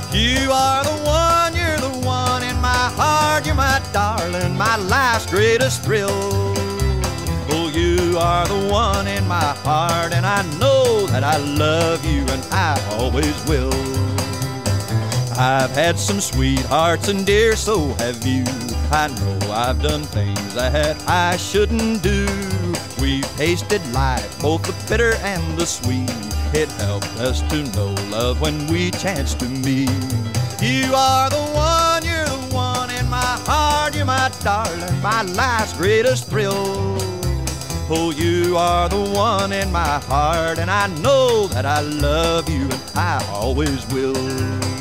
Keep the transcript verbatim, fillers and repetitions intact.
You are the one, you're the one in my heart. You're my darling, my life's greatest thrill. Oh, you are the one in my heart, and I know that I love you, and I always will. I've had some sweethearts, and dear, so have you. I know I've done things that I shouldn't do. We've tasted life, both the bitter and the sweet. It helped us to know love when we chanced to meet. You are the one, you're the one in my heart. You're my darling, my life's greatest thrill. Oh, you are the one in my heart, and I know that I love you, and I always will.